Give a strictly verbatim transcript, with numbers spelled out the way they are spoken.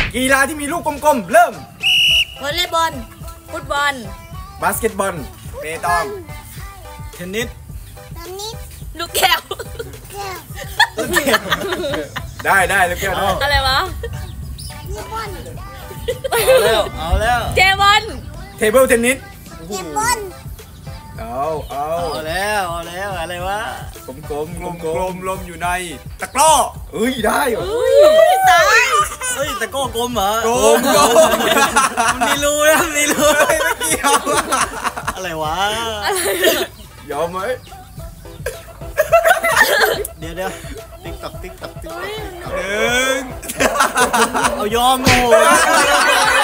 กีฬาที่มีลูกกลมๆเริ่มวอลเลย์บอลฟุตบอลบาสเกตบอลเปตองเทนนิสลูกแก้วได้ได้ลูกแก้วอะไรวะเอาแล้วเอาแล้วเจบอลเทเบิลเทนนิสเจ็บบอลเอาเอาเอาแล้วเอาแล้วอะไรวะกลมกลมกลมกลมลมอยู่ในตะกร้อเอ้ยได้เหรอตายเฮ้ยตะก้อกลมเหรอกลมกลมมันมีรูนะมีรูไม่เกี่ยวอะไรวะยอมไหมเดี๋ยวเดี๋ยวติ๊กตักติ๊กตักติ๊กตักหนึ่งเอายอมโอ้